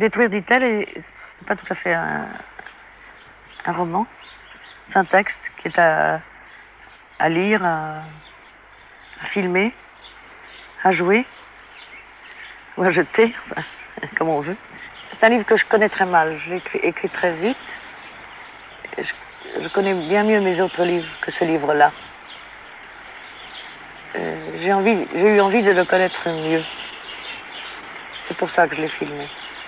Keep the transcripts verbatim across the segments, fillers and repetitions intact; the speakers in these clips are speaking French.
Détruire, dit-elle, et c'est pas tout à fait un, un roman. C'est un texte qui est à, à lire, à, à filmer, à jouer, ou à jeter, enfin, comme on veut. C'est un livre que je connais très mal. Je l'ai écrit, écrit très vite. Je, je connais bien mieux mes autres livres que ce livre-là. Euh, j'ai envie, j'ai eu envie de le connaître mieux. C'est pour ça que je l'ai filmé.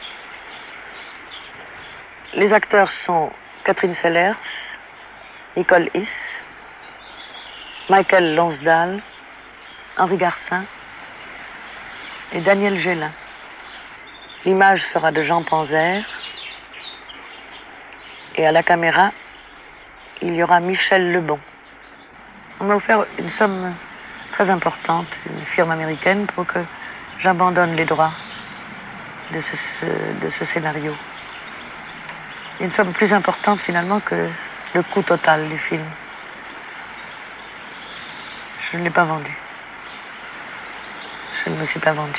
Les acteurs sont Catherine Sellers, Nicole Hiss, Michael Lonsdale, Henri Garcin et Daniel Gélin. L'image sera de Jean Panzer et à la caméra, il y aura Michel Lebon. On m'a offert une somme très importante, une firme américaine, pour que j'abandonne les droits de ce, de ce scénario. Une somme plus importante finalement que le coût total du film. Je ne l'ai pas vendu. Je ne me suis pas vendu.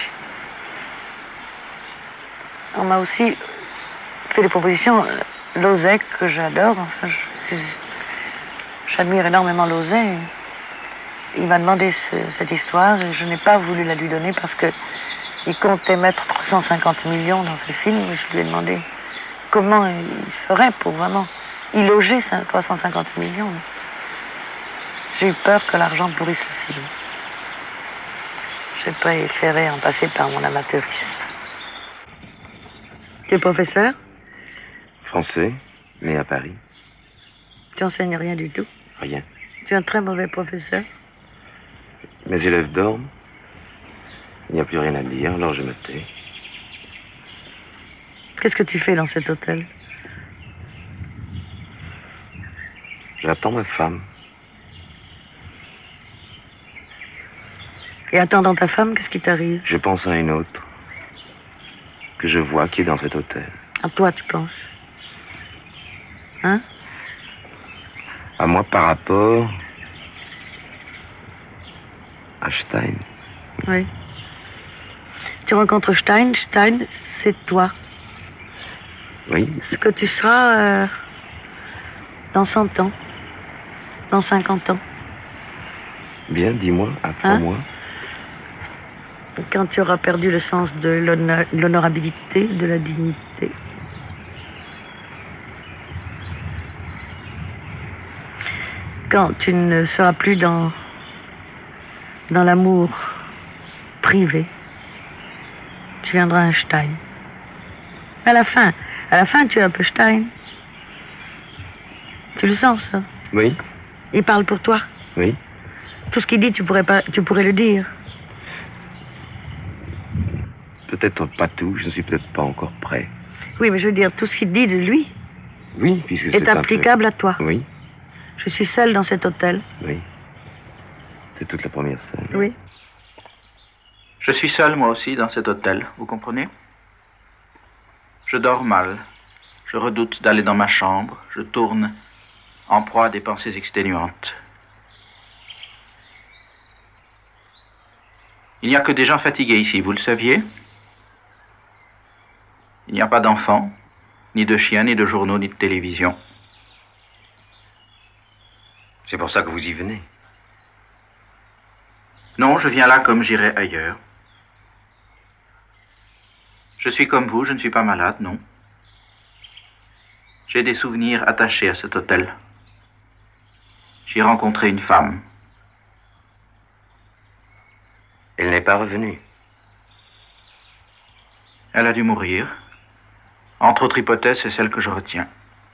On m'a aussi fait des propositions. Lauzet, que j'adore, enfin, j'admire énormément Lauzet. Il m'a demandé ce, cette histoire et je n'ai pas voulu la lui donner parce que il comptait mettre trois cent cinquante millions dans ce film et je lui ai demandé comment il ferait pour vraiment y loger trois cent cinquante millions. J'ai eu peur que l'argent pourrisse le film. J'ai préféré en passer par mon amateurisme. Tu es professeur? Français, né à Paris. Tu enseignes rien du tout? Rien. Tu es un très mauvais professeur? Mes élèves dorment. Il n'y a plus rien à dire, alors je me tais. Qu'est-ce que tu fais dans cet hôtel? J'attends ma femme. Et attendant ta femme, qu'est-ce qui t'arrive? Je pense à une autre que je vois qui est dans cet hôtel. À toi, tu penses? Hein? À moi par rapport à Stein. Oui. Tu rencontres Stein. Stein, c'est toi. Oui. Ce que tu seras euh, dans cent ans, dans cinquante ans. Bien, dis-moi, après hein? moi. Quand tu auras perdu le sens de l'honorabilité, de la dignité. Quand tu ne seras plus dans, dans l'amour privé, tu viendras un Stein. À la fin, à la fin, tu es un peu Stein. Tu le sens, ça? Oui. Il parle pour toi? Oui. Tout ce qu'il dit, tu pourrais pas, tu pourrais le dire. Peut-être pas tout, je ne suis peut-être pas encore prêt. Oui, mais je veux dire, tout ce qu'il dit de lui oui, puisque est, est applicable peu... à toi. Oui. Je suis seule dans cet hôtel. Oui. C'est toute la première scène. Oui. Je suis seule, moi aussi, dans cet hôtel, vous comprenez? Je dors mal. Je redoute d'aller dans ma chambre. Je tourne en proie à des pensées exténuantes. Il n'y a que des gens fatigués ici, vous le saviez? Il n'y a pas d'enfants, ni de chiens, ni de journaux, ni de télévision. C'est pour ça que vous y venez? Non, je viens là comme j'irai ailleurs. Je suis comme vous, je ne suis pas malade, non. J'ai des souvenirs attachés à cet hôtel. J'y ai rencontré une femme. Elle n'est pas revenue. Elle a dû mourir. Entre autres hypothèses, c'est celle que je retiens.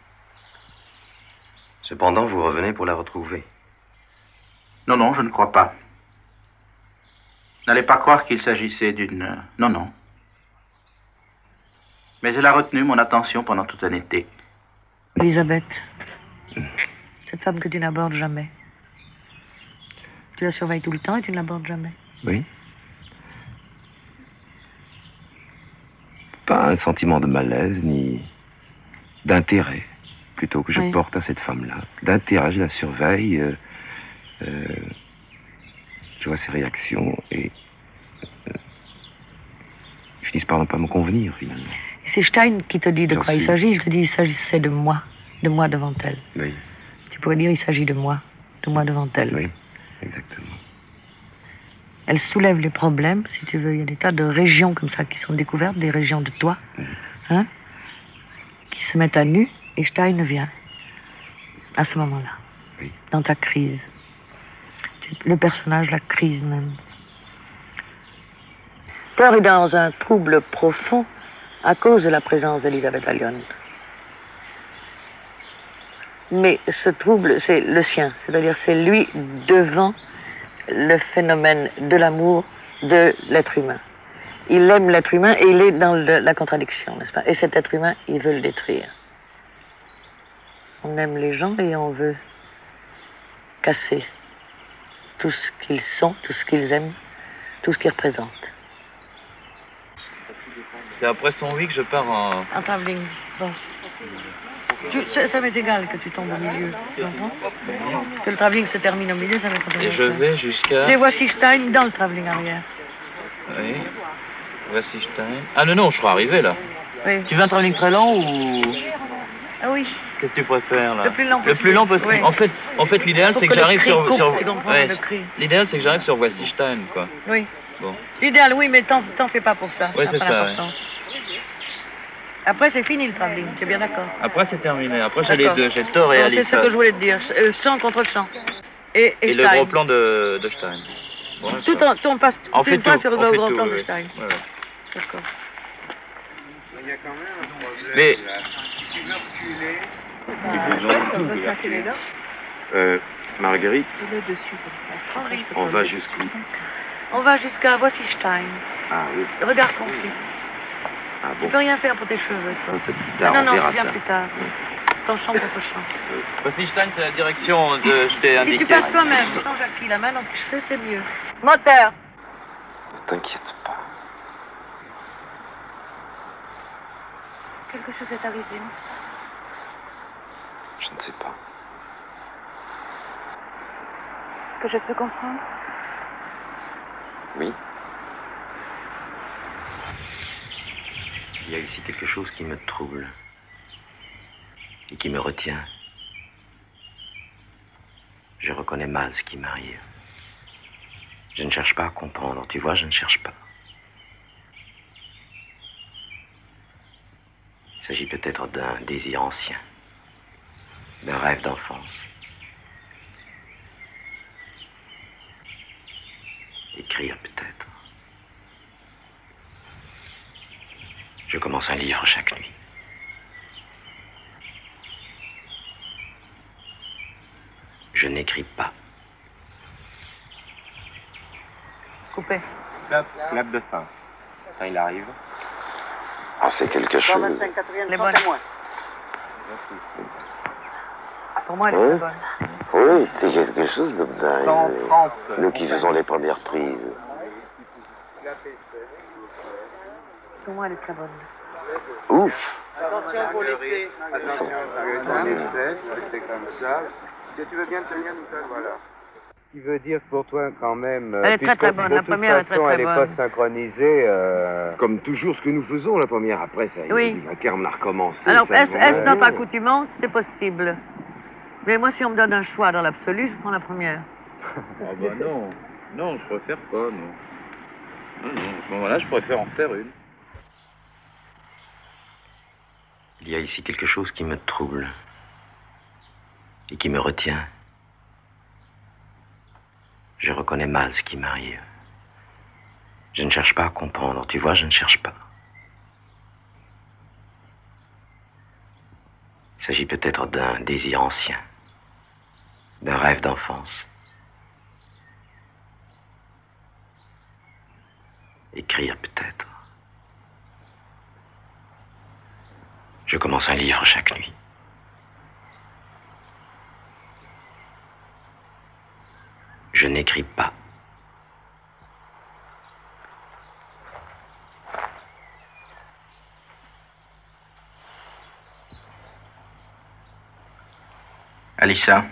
Cependant, vous revenez pour la retrouver. Non, non, je ne crois pas. N'allez pas croire qu'il s'agissait d'une... Non, non. Mais elle a retenu mon attention pendant tout un été. Elisabeth, cette femme que tu n'abordes jamais. Tu la surveilles tout le temps et tu ne l'abordes jamais. Oui. Pas un sentiment de malaise, ni d'intérêt, plutôt que je oui. porte à cette femme-là. D'intérêt, je la surveille, euh, euh, je vois ses réactions et euh, finissent par ne pas me convenir, finalement. C'est Stein qui te dit de J'en quoi il suis. s'agit. Je te dis, il s'agissait de moi, de moi devant elle. Oui, Tu pourrais dire, il s'agit de moi, de moi devant elle. oui, exactement. Elle soulève les problèmes, si tu veux. Il y a des tas de régions comme ça qui sont découvertes, des régions de toi, hein, qui se mettent à nu, et Stein vient à ce moment-là, Oui. dans ta crise. Tu- Le personnage, la crise même. Thor est dans un trouble profond à cause de la présence d'Elisabeth Allion. Mais ce trouble, c'est le sien, c'est-à-dire c'est lui devant le phénomène de l'amour de l'être humain. Il aime l'être humain et il est dans le- la contradiction, n'est-ce pas? Et cet être humain, il veut le détruire. On aime les gens et on veut casser tout ce qu'ils sont, tout ce qu'ils aiment, tout ce qu'ils représentent. C'est après son oui que je pars en... En travelling, bon. Tu- ça ça m'est égal que tu tombes au milieu, tu comprends? Que le travelling se termine au milieu, ça m'est complètement Et je égal. vais jusqu'à... C'est voici Stein dans le travelling arrière. Oui. Voici Stein. Ah non, non, je serai arrivé là. Oui. Tu veux un travelling très long ou... Ah oui. Qu'est-ce que tu préfères là? Le plus lent Le possible. plus long possible. Oui. En fait, en fait l'idéal Faut c'est que que le j'arrive cri sur... coupe, sur... tu comprends, Ouais, le cri. l'idéal c'est que j'arrive sur Voici Stein, quoi. Oui. Bon. L'idéal, oui, mais t'en t'en fais pas pour ça. Oui, ça c'est n'a ça, pas ouais. d'importance. Après, c'est fini le travelling, tu es bien d'accord? Après c'est terminé. Après j'ai les D'accord. deux, j'ai Thor et Non, Alissa. c'est ce que je voulais te dire. Euh, Chant contre chant. Et, et, Et le Stein. gros plan de, de Stein. Bon, Tout d'accord. en, tout, on passe On tout fait le temps tout, sur le on fait gros tout, plan de oui. Stein. Ouais, ouais. D'accord. Mais... Euh, Marguerite, Il est dessus comme ça. Après, je peux on pas va le- jusqu'où? On va jusqu'à voici Stein. Ah oui, Regarde conflit. ah Tu bon. peux rien faire pour tes cheveux, toi. Ça, c'est plus Ah tard, non, on non, verra c'est bien ça. plus tard. Ton chant contre chant. Voici Stein, c'est la direction de... Je t'ai Si indiqué. tu passes toi-même, sans Jackie, la main dans tes cheveux, c'est mieux. Moteur. Ne t'inquiète pas. Quelque chose est arrivé, n'est-ce pas? Je ne sais pas. Que je peux comprendre? Oui. Il y a ici quelque chose qui me trouble et qui me retient. Je reconnais mal ce qui m'arrive. Je ne cherche pas à comprendre, tu vois, je ne cherche pas. Il s'agit peut-être d'un désir ancien, d'un rêve d'enfance. Écrire peut-être. Je commence un livre chaque nuit. Je n'écris pas. Coupé. Clap, clap de fin. Quand il arrive. Ah, c'est quelque chose. Les bonnes. Pour moi, elle est Oui. très bonne. Oui, c'est quelque chose de dingue. cent trente. Nous qui faisons les premières prises. Pour moi, elle est très bonne. Ouf! Attention pour l'essai. Attention, pour l'essai. C'est comme ça. Si tu veux bien tenir, Nicole, voilà. Ce qui veut dire pour toi quand même, Elle est très, très bonne. La première est très, très elle n'est bonne. pas synchronisée. euh, Comme toujours ce que nous faisons la première, après ça, il Oui. la Carme a recommencé. Alors, ça est-ce va. est-ce notre accoutumance? C'est possible. Mais moi, si on me donne un choix dans l'absolu, je prends la première. Ah bah non, non, je préfère pas, non. Non, non, à ce moment-là, je préfère en faire une. Il y a ici quelque chose qui me trouble et qui me retient. Je reconnais mal ce qui m'arrive. Je ne cherche pas à comprendre, tu vois, je ne cherche pas. Il s'agit peut-être d'un désir ancien, d'un rêve d'enfance. Écrire peut-être. Je commence un livre chaque nuit. Je n'écris pas. Alissa,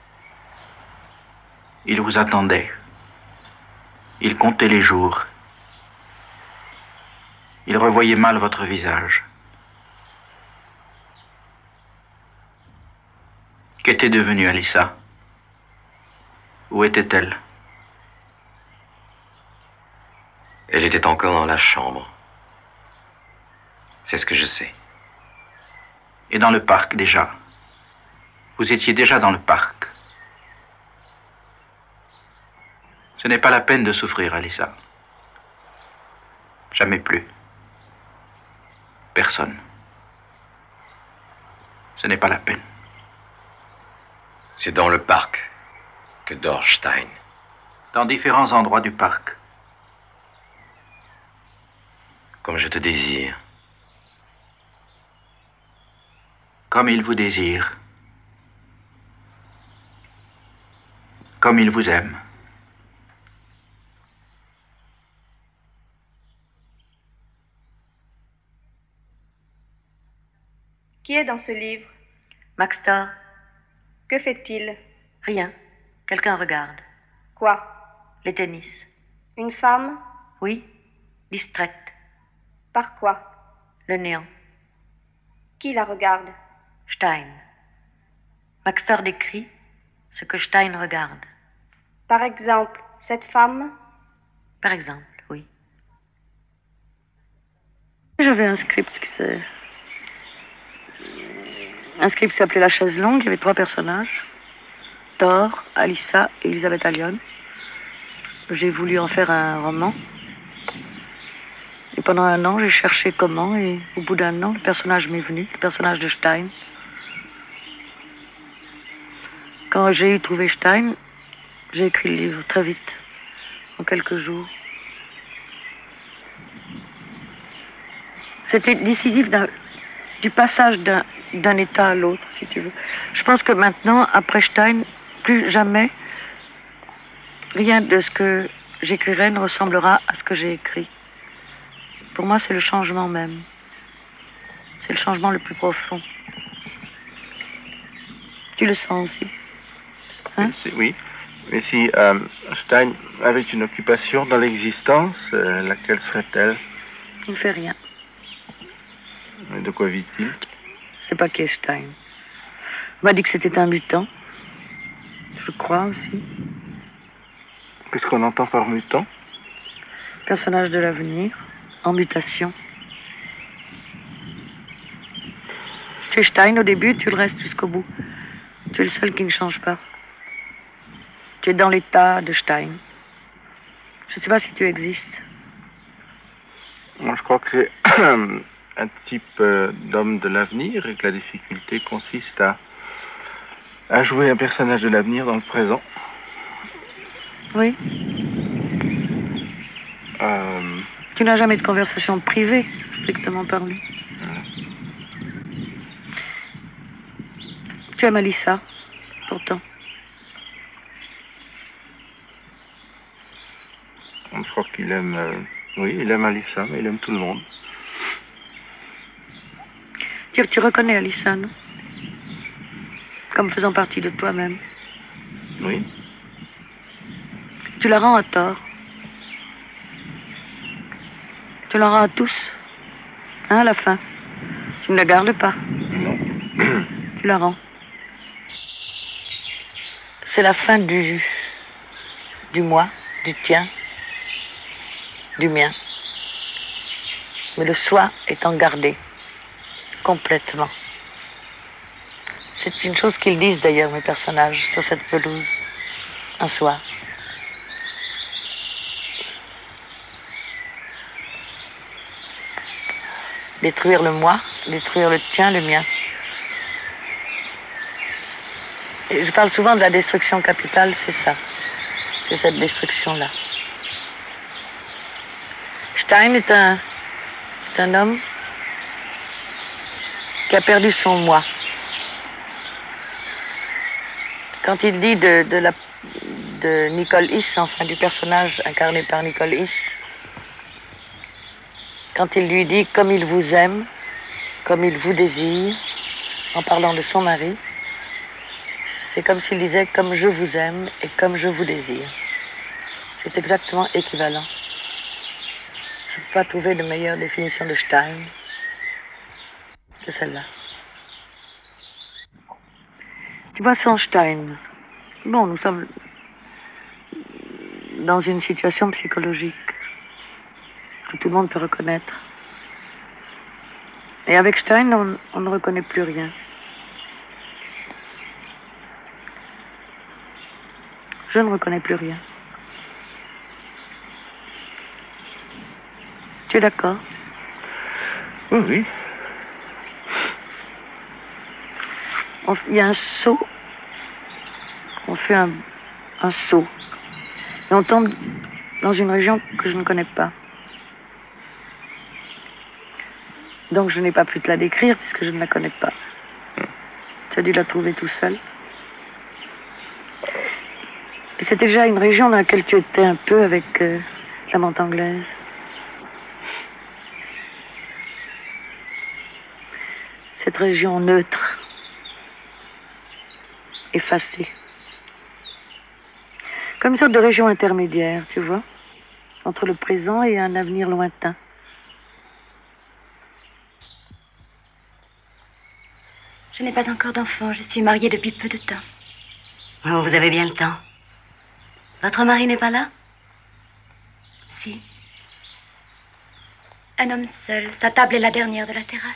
il vous attendait. Il comptait les jours. Il revoyait mal votre visage. Qu'était devenue Alissa? Où était-elle? Elle était encore dans la chambre. C'est ce que je sais. Et dans le parc déjà? Vous étiez déjà dans le parc. Ce n'est pas la peine de souffrir, Alissa. Jamais plus. Personne. Ce n'est pas la peine. C'est dans le parc que dort Stein. Dans différents endroits du parc. Comme je te désire. Comme il vous désire. Comme il vous aime. Qui est dans ce livre? Maxtor, Que fait-il? rien. Quelqu'un regarde. Quoi? Les tennis. Une femme? Oui, distraite. Par quoi? Le néant. Qui la regarde? Stein. Maxtor décrit ce que Stein regarde. Par exemple, cette femme? Par exemple, oui. J'avais un script qui s'est... Un script qui s'appelait La chaise longue. Il y avait trois personnages. Thor, Alissa et Elisabeth Allione. J'ai voulu en faire un roman. Et pendant un an, j'ai cherché comment, et au bout d'un an, le personnage m'est venu, le personnage de Stein. Quand j'ai eu trouvé Stein, j'ai écrit le livre très vite, en quelques jours. C'était décisif d'un, du passage d'un, d'un état à l'autre, si tu veux. Je pense que maintenant, après Stein, plus jamais, rien de ce que j'écrirai ne ressemblera à ce que j'ai écrit. Pour moi, c'est le changement même. C'est le changement le plus profond. Tu le sens aussi, hein? Oui. Mais si euh, Stein avait une occupation dans l'existence, euh, laquelle serait-elle? Il ne fait rien. Et de quoi vit-il? C'est pas qui est Stein. On m'a dit que c'était un mutant. Je crois aussi. Qu'est-ce qu'on entend par mutant? Personnage de l'avenir, en mutation. Tu es Stein au début, tu le restes jusqu'au bout. Tu es le seul qui ne change pas. Tu es dans l'état de Stein. Je ne sais pas si tu existes. Moi, je crois que c'est un type euh, d'homme de l'avenir et que la difficulté consiste à, à jouer un personnage de l'avenir dans le présent. Oui. Euh, Tu n'as jamais de conversation privée, strictement parlé. euh, Tu aimes Alissa, pourtant. je crois qu'il aime... euh, oui, il aime Alissa, mais il aime tout le monde. Tu, tu reconnais Alissa, non? Comme faisant partie de toi-même. Oui. Tu la rends à tort. Tu la rends à tous. Hein, à la fin. Tu ne la gardes pas. Non. Tu la rends. C'est la fin du... du moi, du tien, du mien. Mais le soi étant gardé. Complètement. C'est une chose qu'ils disent d'ailleurs, mes personnages, sur cette pelouse. Un soir. Détruire le moi, détruire le tien, le mien. Et je parle souvent de la destruction capitale, c'est ça. C'est cette destruction-là. Stein est un, est un homme qui a perdu son moi. Quand il dit de, de, la, de Nicole Hiss, enfin du personnage incarné par Nicole Hiss, quand il lui dit comme il vous aime, comme il vous désire, en parlant de son mari, c'est comme s'il disait comme je vous aime et comme je vous désire. C'est exactement équivalent. Je ne peux pas trouver de meilleure définition de Stein que celle-là. Tu vois, sans Stein, bon, nous sommes dans une situation psychologique que tout le monde peut reconnaître. Et avec Stein, on, on ne reconnaît plus rien. Je ne reconnais plus rien. Tu es d'accord? Oui, oui. On- Il y a un saut. On fait un, un saut. Et on tombe dans une région que je ne connais pas. Donc je n'ai pas pu te la décrire puisque je ne la connais pas. Tu as dû la trouver tout seul. Et c'était déjà une région dans laquelle tu étais un peu avec euh, la menthe anglaise. Cette région neutre, effacée. Comme une sorte de région intermédiaire, tu vois, entre le présent et un avenir lointain. Je n'ai pas encore d'enfant, je suis mariée depuis peu de temps. Oh, vous avez bien le temps. Votre mari n'est pas là? Si. Un homme seul, sa table est la dernière de la terrasse.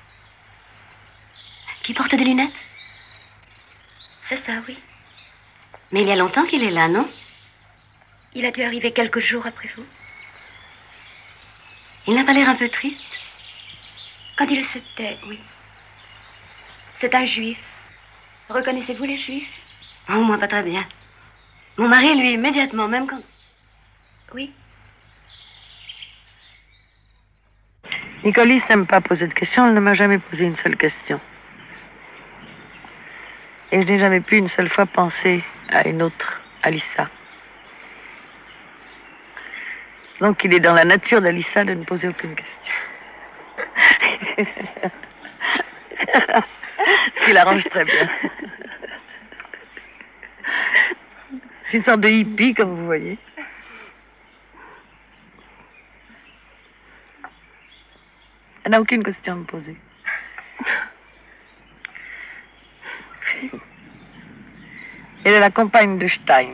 Qui porte des lunettes? C'est ça, oui. Mais il y a longtemps qu'il est là, non? Il a dû arriver quelques jours après vous. Il n'a pas l'air un peu triste? Quand il se tait, oui. C'est un juif. Reconnaissez-vous les juifs? Oh, moi, pas très bien. Mon mari, lui, immédiatement, même quand... Oui. Nicolis n'aime pas poser de questions, elle ne m'a jamais posé une seule question. Et je n'ai jamais pu une seule fois penser à une autre Alissa. Donc il est dans la nature d'Alissa de ne poser aucune question. Ce qui l'arrange très bien. C'est une sorte de hippie, comme vous voyez. Elle n'a aucune question à me poser. Elle est la compagne de Stein.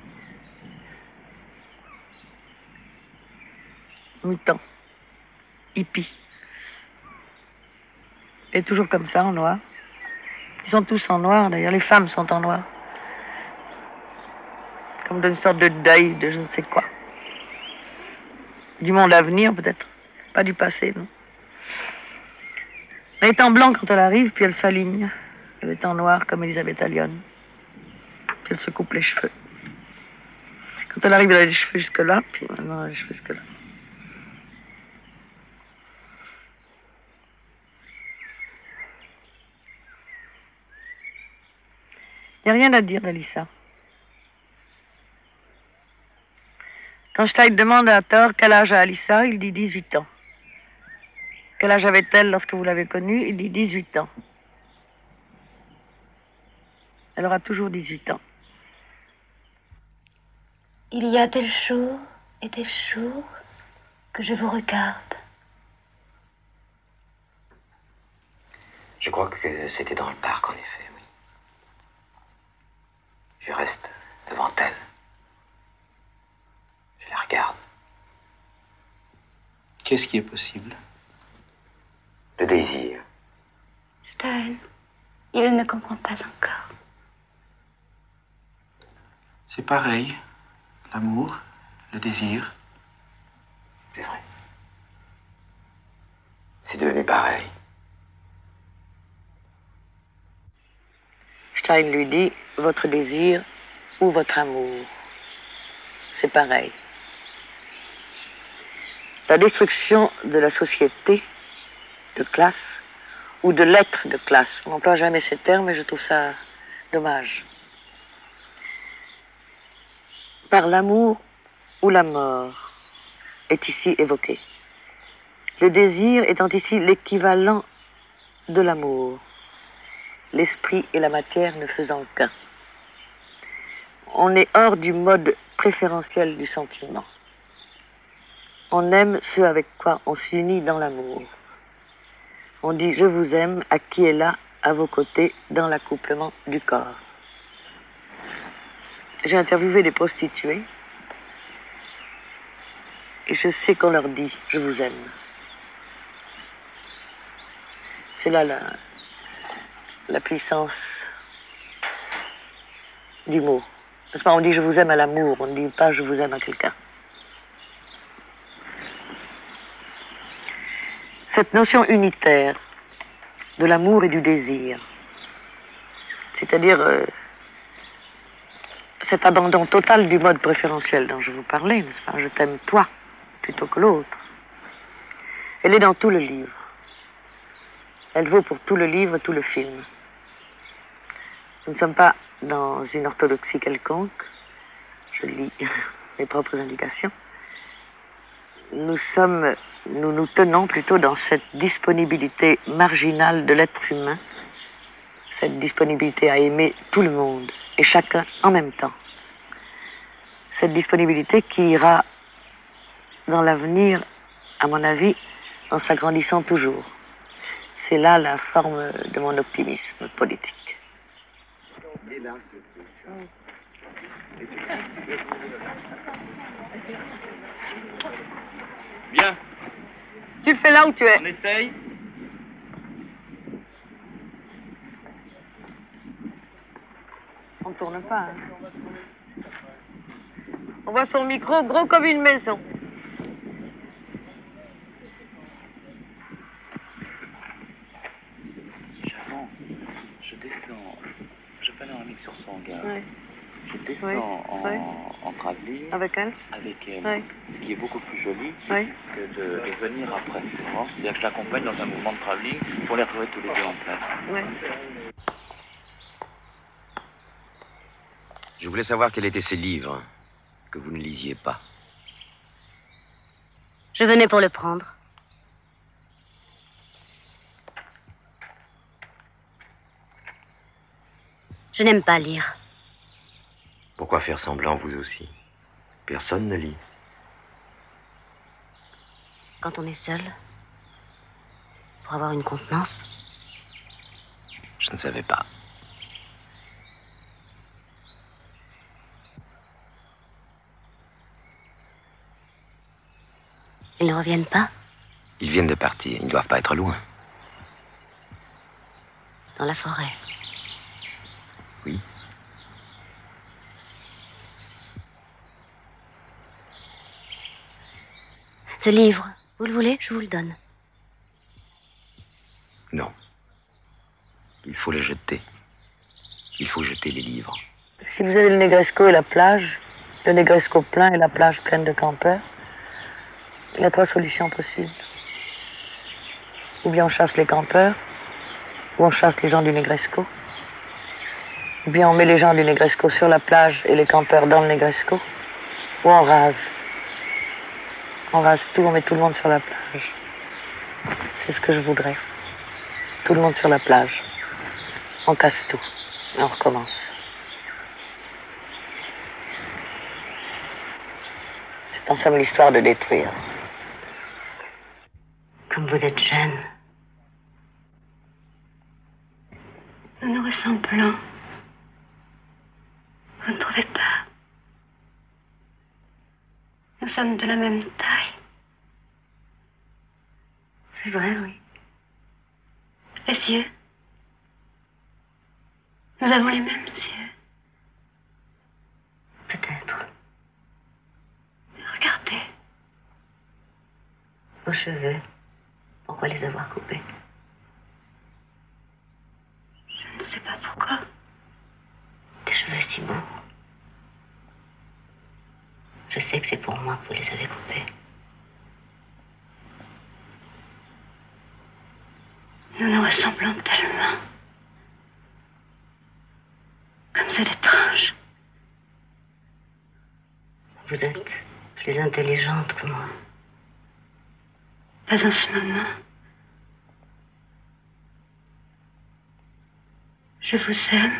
Mutant. Hippie. Elle est toujours comme ça, en noir. Ils sont tous en noir, d'ailleurs. Les femmes sont en noir. Comme d'une sorte de deuil de je ne sais quoi. Du monde à venir, peut-être. Pas du passé, non. Elle est en blanc quand elle arrive, puis elle s'aligne. Elle est en noir comme Elisabeth Allion. Puis elle se coupe les cheveux. Quand elle arrive, elle a les cheveux jusque-là, puis maintenant elle a les cheveux jusque-là. Il n'y a rien à dire d'Alissa. Quand Stein demande à Thor quel âge a Alissa, il dit dix-huit ans. Quel âge avait-elle lorsque vous l'avez connue? Il dit dix-huit ans. Elle aura toujours dix-huit ans. Il y a des jours et des jours que je vous regarde. Je crois que c'était dans le parc, en effet, oui. Je reste devant elle. Je la regarde. Qu'est-ce qui est possible? Le désir. Stein, il ne comprend pas encore. C'est pareil. L'amour, le désir. C'est vrai. C'est devenu pareil. Stein lui dit, votre désir ou votre amour, c'est pareil. La destruction de la société de classe ou de l'être de classe. On n'emploie jamais ces termes et je trouve ça dommage. Par l'amour ou la mort est ici évoqué. Le désir étant ici l'équivalent de l'amour, l'esprit et la matière ne faisant qu'un. On est hors du mode préférentiel du sentiment. On aime ce avec quoi on s'unit dans l'amour. On dit « je vous aime » à qui est là, à vos côtés, dans l'accouplement du corps. j'ai interviewé des prostituées et je sais qu'on leur dit « je vous aime ». C'est là la, la puissance du mot. Parce qu'on dit « je vous aime » à l'amour, on ne dit pas « je vous aime » à quelqu'un. Cette notion unitaire de l'amour et du désir, c'est-à-dire euh, cet abandon total du mode préférentiel dont je vous parlais, n'est-ce pas? Je t'aime toi plutôt que l'autre. Elle est dans tout le livre. Elle vaut pour tout le livre, tout le film. Nous ne sommes pas dans une orthodoxie quelconque. Je lis mes propres indications. Nous sommes, nous nous tenons plutôt dans cette disponibilité marginale de l'être humain, cette disponibilité à aimer tout le monde et chacun en même temps. Cette disponibilité qui ira dans l'avenir, à mon avis, en s'agrandissant toujours. C'est là la forme de mon optimisme politique. Bien. Tu le fais là où tu es. On essaye. On ne tourne pas. Hein. On voit son micro gros comme une maison. J'avance, je descends, je panoramique sur son gars. Ouais. Je descends Oui, en, oui. en travelling Avec elle? avec elle, Oui. ce qui est beaucoup plus joli Oui. que de, de venir après. C'est-à-dire que je l'accompagne dans un mouvement de travelling pour les retrouver tous les deux en place. Oui. Je voulais savoir quels étaient ces livres que vous ne lisiez pas. Je venais pour le prendre. Je n'aime pas lire. Pourquoi faire semblant, vous aussi? Personne ne lit. Quand on est seul, pour avoir une contenance. Je ne savais pas. Ils ne reviennent pas? Ils viennent de partir, ils ne doivent pas être loin. Dans la forêt. Oui. Ce livre, vous le voulez? Je vous le donne. Non. Il faut les jeter. Il faut jeter les livres. Si vous avez le Negresco et la plage, le Negresco plein et la plage pleine de campeurs, il y a trois solutions possibles. Ou bien on chasse les campeurs, ou on chasse les gens du Negresco. Ou bien on met les gens du Negresco sur la plage et les campeurs dans le Negresco. Ou on rase. On rase tout, on met tout le monde sur la plage. C'est ce que je voudrais. Tout le monde sur la plage. On casse tout. Et on recommence. C'est en somme l'histoire de détruire. Comme vous êtes jeune. Nous nous ressemblons. Vous ne trouvez pas? Nous sommes de la même taille. C'est vrai, oui. Les yeux. Nous avons les mêmes yeux. Peut-être. Regardez. Vos cheveux. Pourquoi les avoir coupés? Je ne sais pas pourquoi. Des cheveux si beaux. Je sais que c'est pour moi que vous les avez coupés. Nous nous ressemblons tellement. Comme c'est étrange. Vous êtes plus intelligente que moi. Pas en ce moment. Je vous aime.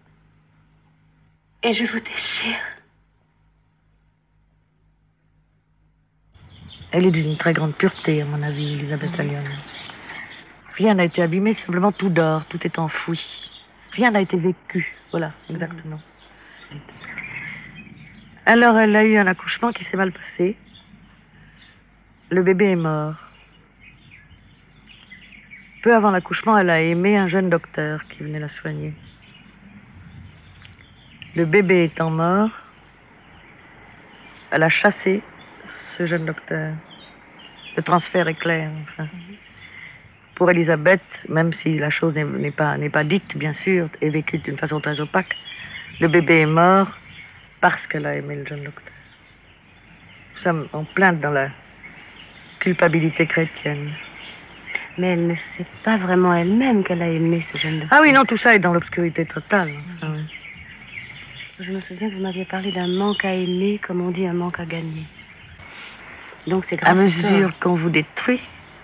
Et je vous désire. Elle est d'une très grande pureté, à mon avis, Elisabeth Allione. Rien n'a été abîmé, simplement tout dort, tout est enfoui. Rien n'a été vécu. Voilà, exactement. Alors, elle a eu un accouchement qui s'est mal passé. Le bébé est mort. Peu avant l'accouchement, elle a aimé un jeune docteur qui venait la soigner. Le bébé étant mort, elle a chassé ce jeune docteur. Le transfert est clair, enfin. Pour Elisabeth, même si la chose n'est pas, n'est pas dite, bien sûr, et vécue d'une façon très opaque, le bébé est mort parce qu'elle a aimé le jeune docteur. Nous sommes en plein dans la culpabilité chrétienne. Mais elle ne sait pas vraiment elle-même qu'elle a aimé ce jeune docteur. Ah oui, non, tout ça est dans l'obscurité totale. Ah oui. Je me souviens que vous m'aviez parlé d'un manque à aimer, comme on dit un manque à gagner. Donc c'est grâce à mesure ça. qu'on vous détruit,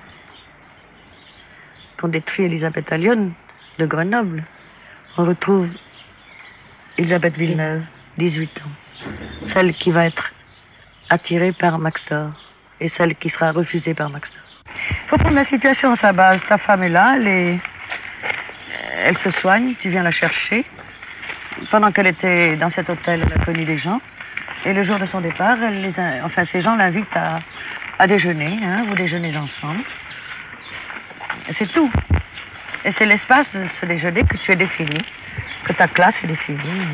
qu'on détruit Elisabeth Allione de Grenoble, on retrouve Elisabeth Villeneuve, dix-huit ans. Celle qui va être attirée par Maxtor et celle qui sera refusée par Maxtor. Il faut prendre la situation à sa base. Ta femme est là, elle, est... elle se soigne, tu viens la chercher. Pendant qu'elle était dans cet hôtel, elle a connu des gens. Et le jour de son départ, elle les a... enfin, ces gens l'invitent à, à déjeuner. Hein, vous déjeunez ensemble. Et c'est tout. Et c'est l'espace de ce déjeuner que tu es défini, que ta classe est définie.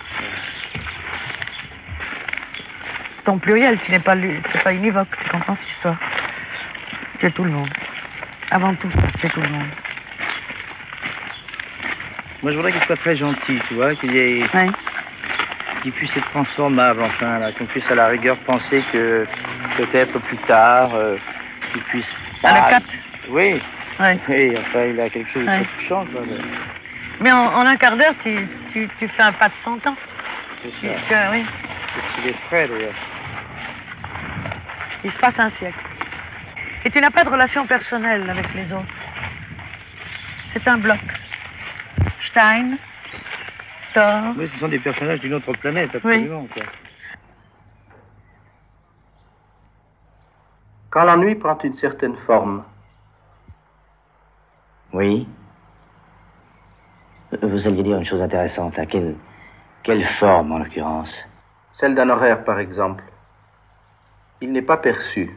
Ton pluriel, tu n'es pas, c'est pas univoque, tu comprends cette histoire. Tu es tout le monde. Avant tout, tu es tout le monde. Moi, je voudrais qu'il soit très gentil, tu vois, qu'il y ait... Oui. Qu'il puisse être transformable, enfin, là, qu'on puisse à la rigueur penser que peut-être plus tard, euh, qu'il puisse... À la quatre. Oui. Oui. Oui, enfin, il a quelque chose de oui. très touchant, quoi. Mais, mais en, en un quart d'heure, tu, tu, tu fais un pas de cent ans. C'est tu, ça. tu, oui. C'est qu'il est frais, d'ailleurs. Il se passe un siècle. Et tu n'as pas de relation personnelle avec les autres. C'est un bloc. Stein, Thor. Oui, ce sont des personnages d'une autre planète, absolument. Oui. Quoi. Quand l'ennui prend une certaine forme. Oui. Vous alliez dire une chose intéressante, là. Quelle, quelle forme, en l'occurrence? Celle d'un horaire, par exemple. Il n'est pas perçu.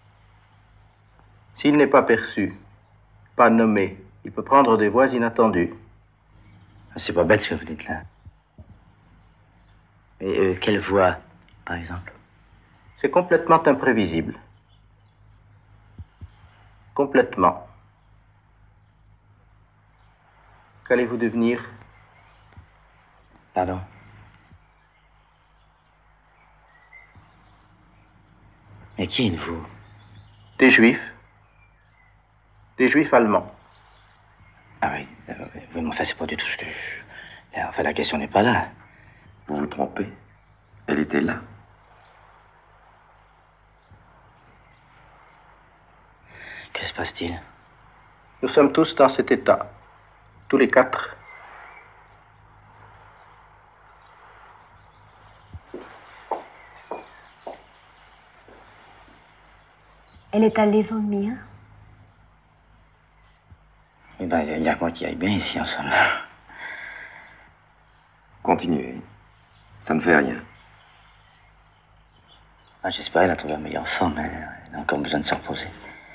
S'il n'est pas perçu, pas nommé, il peut prendre des voies inattendues. C'est pas bête ce que vous dites là. Et euh, quelle voie, par exemple? C'est complètement imprévisible. Complètement. Qu'allez-vous devenir? Pardon? Mais qui êtes-vous? Des juifs. Des juifs allemands. Ah oui, oui, mais enfin, c'est pas du tout ce que je... Enfin, la question n'est pas là. Vous vous trompez. Elle était là. Que se passe-t-il? Nous sommes tous dans cet état. Tous les quatre. Elle est allée vomir. Eh ben, il n'y a que moi qui aille bien ici, en somme. Continuez. Ça ne fait rien. Ah, j'espérais la trouver en meilleure forme. Elle a encore besoin de se reposer.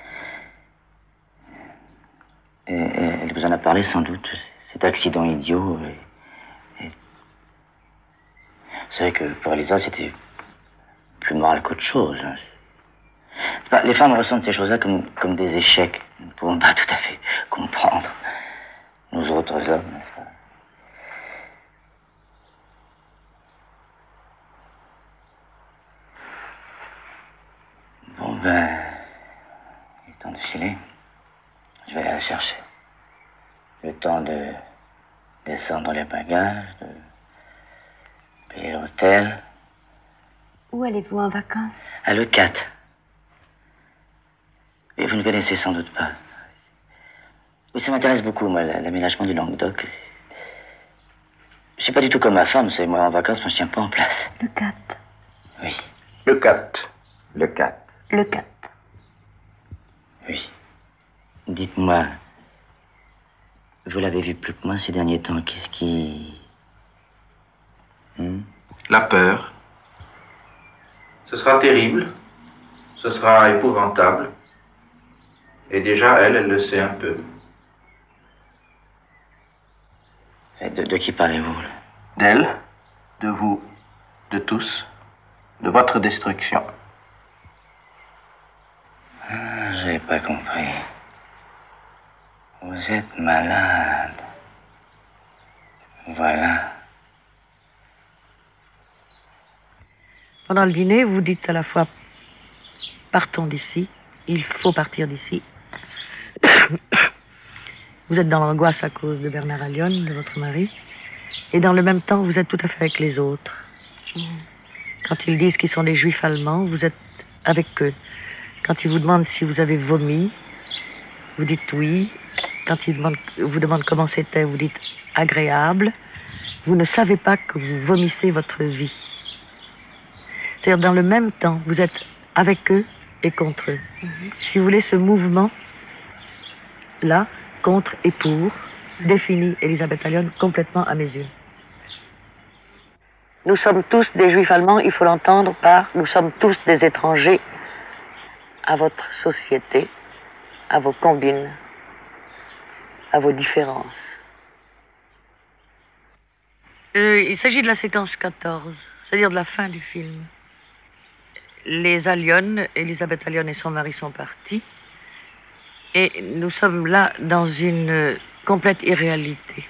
Et, et, elle vous en a parlé, sans doute. Cet accident idiot. Et, et... Vous savez que pour Elisa, c'était plus moral qu'autre chose. Pas, les femmes ressentent ces choses-là comme, comme des échecs. Nous ne pouvons pas tout à fait comprendre. Nous autres hommes, n'est-ce pas? Bon, ben... Il est temps de filer. Je vais aller la chercher. Le temps de descendre les bagages, de payer l'hôtel. Où allez-vous en vacances? À Le Cat. Et vous ne connaissez sans doute pas. Oui, ça m'intéresse beaucoup, moi, l'aménagement du Languedoc. Je suis pas du tout comme ma femme, vous savez, moi, en vacances, moi, je tiens pas en place. Le Cat. Oui. Le Cat. Le Cat. Le Cat. Oui. Dites-moi, vous l'avez vu plus que moi ces derniers temps, qu'est-ce qui... Hmm? La peur. Ce sera terrible, ce sera épouvantable, et déjà, elle, elle le sait un peu. Et de, de qui parlez-vous? D'elle, de vous, de tous, de votre destruction. Ah, j'ai pas compris. Vous êtes malade. Voilà. Pendant le dîner, vous dites à la fois « partons d'ici », « il faut partir d'ici ». Vous êtes dans l'angoisse à cause de Bernard Allion, de votre mari, et dans le même temps, vous êtes tout à fait avec les autres. Quand ils disent qu'ils sont des juifs allemands, vous êtes avec eux. Quand ils vous demandent si vous avez vomi, vous dites oui. Quand ils demandent, vous demandent comment c'était, vous dites agréable. Vous ne savez pas que vous vomissez votre vie. C'est-à-dire, dans le même temps, vous êtes avec eux et contre eux. Mm-hmm. Si vous voulez, ce mouvement-là, contre et pour, définit Elisabeth Allion complètement à mes yeux. Nous sommes tous des juifs allemands, il faut l'entendre par « nous sommes tous des étrangers à votre société, à vos combines, à vos différences ». Euh, il s'agit de la séquence quatorze, c'est-à-dire de la fin du film. Les Allion, Elisabeth Allion et son mari sont partis, et nous sommes là dans une complète irréalité.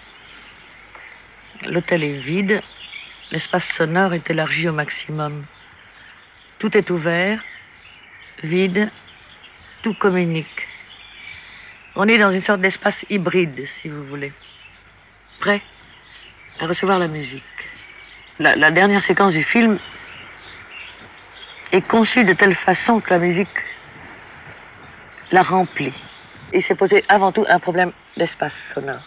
L'hôtel est vide, l'espace sonore est élargi au maximum. Tout est ouvert, vide, tout communique. On est dans une sorte d'espace hybride, si vous voulez, prêt à recevoir la musique. La, la dernière séquence du film est conçue de telle façon que la musique la remplit. Il s'est posé avant tout un problème d'espace sonore.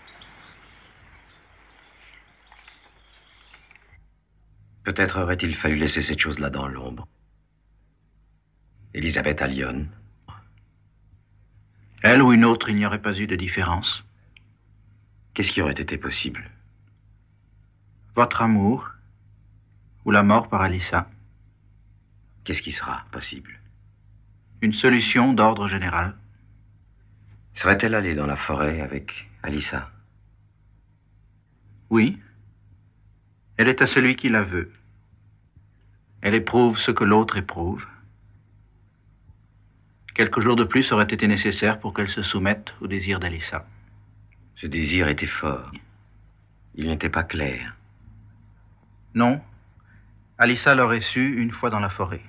Peut-être aurait-il fallu laisser cette chose-là dans l'ombre. Elisabeth Allion. Elle ou une autre, il n'y aurait pas eu de différence. Qu'est-ce qui aurait été possible? Votre amour ou la mort par Alissa. Qu'est-ce qui sera possible? Une solution d'ordre général. Serait-elle allée dans la forêt avec Alissa? Oui. Elle est à celui qui la veut. Elle éprouve ce que l'autre éprouve. Quelques jours de plus auraient été nécessaires pour qu'elle se soumette au désir d'Alissa. Ce désir était fort. Il n'était pas clair. Non. Alissa l'aurait su une fois dans la forêt.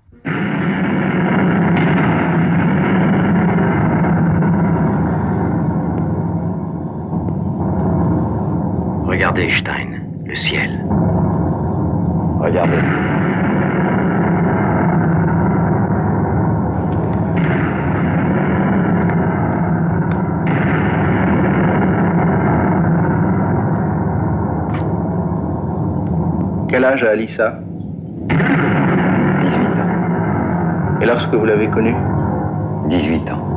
Regardez, Stein, le ciel. Regardez. Quel âge a Alissa? dix-huit ans. Et lorsque vous l'avez connue? dix-huit ans.